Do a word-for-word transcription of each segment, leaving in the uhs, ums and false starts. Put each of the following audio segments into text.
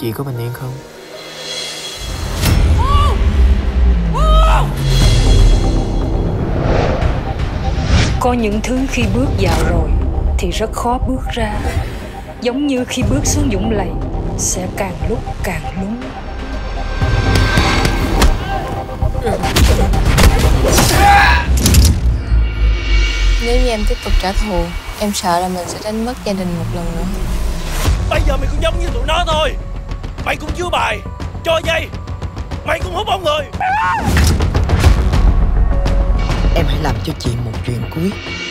Chị có bình yên không? Có những thứ khi bước vào rồi thì rất khó bước ra. Giống như khi bước xuống vũng lầy sẽ càng lúc càng lún. Nếu như em tiếp tục trả thù, em sợ là mình sẽ đánh mất gia đình một lần nữa. Bây giờ mày cũng giống như tụi nó thôi. Mày cũng chứa bài, cho dây. Mày cũng hút bóng người. Em hãy làm cho chị một chuyện cuối.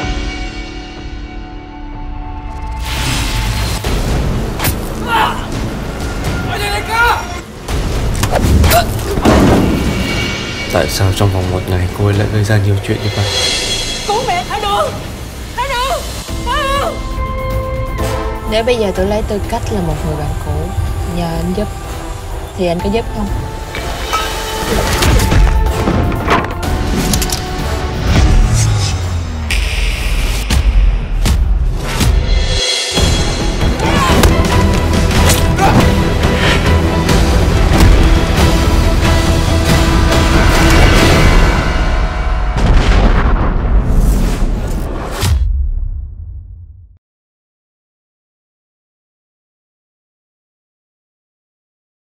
Tại sao trong vòng một ngày cô ấy lại gây ra nhiều chuyện như vậy? Cứu mẹ, Thảo Đường! Thảo Đường! Thảo Đường! Nếu bây giờ tôi lấy tư cách là một người bạn cũ nhờ anh giúp thì anh có giúp không?